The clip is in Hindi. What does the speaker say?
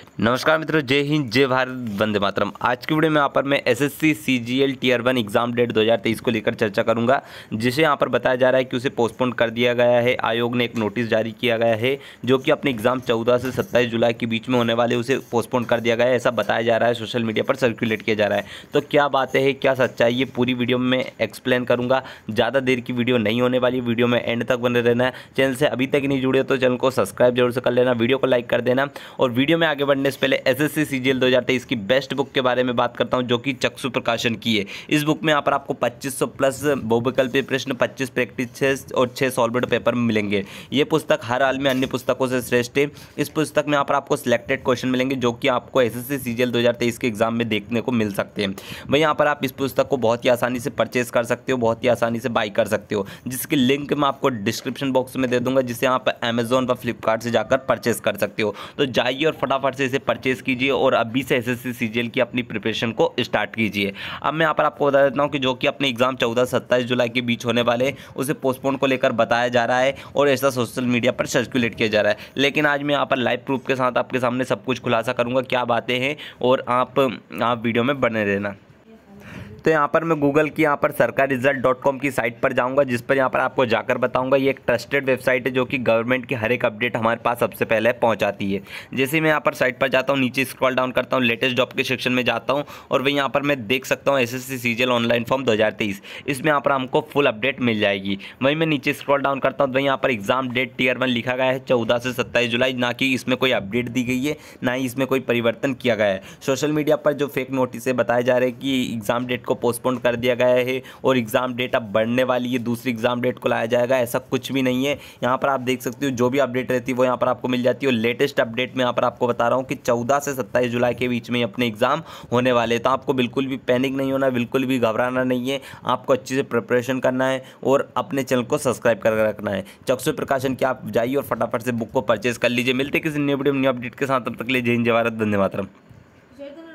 नमस्कार मित्रों, जय हिंद, जय भारत, वंदे मातरम। आज की वीडियो में यहाँ पर मैं SSC CGL tier 1 exam date 2023 को लेकर चर्चा करूंगा, जिसे यहाँ पर बताया जा रहा है कि उसे पोस्टपोन कर दिया गया है। आयोग ने एक नोटिस जारी किया गया है जो कि अपने एग्जाम 14 से 27 जुलाई के बीच में होने वाले उसे पोस्टपोन कर दिया गया है, ऐसा बताया जा रहा है, सोशल मीडिया पर सर्कुलेट किया जा रहा है। तो क्या बातें हैं, क्या सच्चाई, ये पूरी वीडियो में एक्सप्लेन करूँगा। ज़्यादा देर की वीडियो नहीं होने वाली, वीडियो में एंड तक बने रहना है। चैनल से अभी तक नहीं जुड़े तो चैनल को सब्सक्राइब जरूर से कर लेना, वीडियो को लाइक कर देना। और वीडियो में आगे बढ़ने से पहले एसएससी सीजीएल 2023 की बेस्ट बुक के बारे में बात करता हूं, जो कि चक्षु प्रकाशन की है। इस बुक में यहाँ पर आपको 2500 प्लस बहुविकल्पीय प्रश्न, 25 प्रैक्टिस और 6 सॉल्व्ड पेपर मिलेंगे। ये पुस्तक हर हाल में अन्य पुस्तकों से श्रेष्ठ है। इस पुस्तक में यहाँ पर आपको सिलेक्टेड क्वेश्चन मिलेंगे जो कि आपको एसएससी सीजीएल 2023 के एग्जाम में देखने को मिल सकते हैं। वहीं यहाँ पर आप इस पुस्तक को बहुत ही आसानी से परचेज कर सकते हो, बहुत ही आसानी से बाई कर सकते हो, जिसकी लिंक मैं आपको डिस्क्रिप्शन बॉक्स में दे दूंगा, जिसे आप अमेजोन व फ्लिपकार्ट से जाकर परचेज कर सकते हो। तो जाइए और फटाफट से इसे परचेज कीजिए और अभी से एसएससी सीजीएल की अपनी प्रिपरेशन को स्टार्ट कीजिए। अब मैं यहाँ पर आपको बता देता हूँ कि जो कि अपने एग्जाम 14 से 27 जुलाई के बीच होने वाले, उसे पोस्टपोन को लेकर बताया जा रहा है और ऐसा सोशल मीडिया पर सर्कुलेट किया जा रहा है। लेकिन आज मैं यहाँ पर लाइव प्रूफ के साथ आपके सामने सब कुछ खुलासा करूँगा, क्या बातें हैं, और आप वीडियो में बने रहना। तो यहाँ पर मैं गूगल की यहाँ पर sarkarresult.com की साइट पर जाऊँगा, जिस पर यहाँ पर आपको जाकर बताऊँगा। ये एक ट्रस्टेड वेबसाइट है जो कि गवर्नमेंट की हर एक अपडेट हमारे पास सबसे पहले पहुँचाती है। जैसे मैं यहाँ पर साइट पर जाता हूँ, नीचे स्क्रॉल डाउन करता हूँ, लेटेस्ट जॉब के सेक्शन में जाता हूँ और वही यहाँ पर मैं देख सकता हूँ एसएससी सीजीएल ऑनलाइन फॉर्म 2023। इसमें यहाँ पर हमको फुल अपडेट मिल जाएगी। वहीं मैं नीचे स्क्रॉल डाउन करता हूँ, वहीं यहाँ पर एग्जाम डेट टियर 1 लिखा गया है 14 से 27 जुलाई, ना कि इसमें कोई अपडेट दी गई है, ना ही इसमें कोई परिवर्तन किया गया है। सोशल मीडिया पर जो फेक नोटिस बताए जा रहे हैं कि एग्जाम डेट को पोस्टपोन कर दिया गया है और एग्जाम डेट अब बढ़ने वाली है, दूसरी एग्जाम डेट को लाया जाएगा, ऐसा कुछ भी नहीं है। यहाँ पर आप देख सकते हो जो भी अपडेट रहती है वो यहाँ पर आपको मिल जाती है। और लेटेस्ट अपडेट में यहाँ पर आपको बता रहा हूँ कि 14 से 27 जुलाई के बीच में अपने एग्जाम होने वाले हैं। तो आपको बिल्कुल भी पैनिक नहीं होना, बिल्कुल भी घबराना नहीं है। आपको अच्छे से प्रिपरेशन करना है और अपने चैनल को सब्सक्राइब कर रखना है। चक्षु प्रकाशन की आप जाइए और फटाफट से बुक को परचेज कर लीजिए। मिलते किसी न्यू वीडियो न्यू अपडेट के साथ, तब तक के लिए जय हिंद, जय भारत, वंदे मातरम।